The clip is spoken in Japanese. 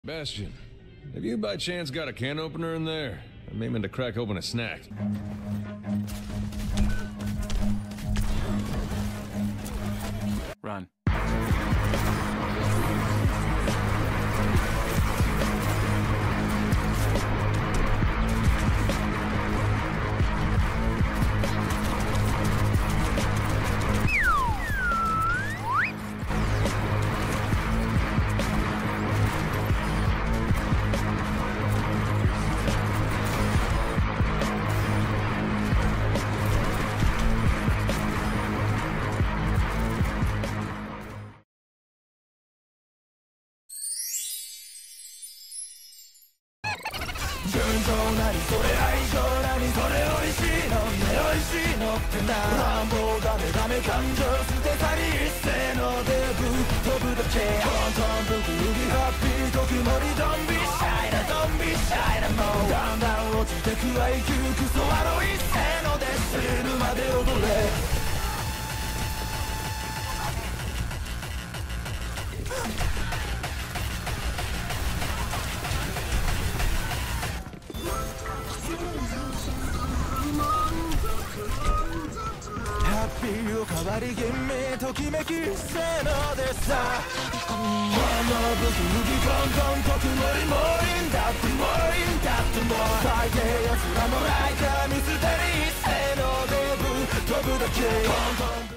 Bastion, have you by chance got a can opener in there? I'm aiming to crack open a snack. Run. 純情なりそれ愛情なりそれ美味しいのね美味しいのってな乱暴ダメダメ感情捨て去り一斉のデブ飛ぶだけトントンブクブキハッピー時盛りドンビシャイなドンビシャイなもうだんだん落ちてく IQ クソワロ一斉ので死ぬまで踊れハッピーおかわり吟味ときめきせーのでさほんのブキブキコンコン特盛りもういいんだってもういいんだってもう最低やつらもないかミステリーせーのでぶ飛ぶだけコンコン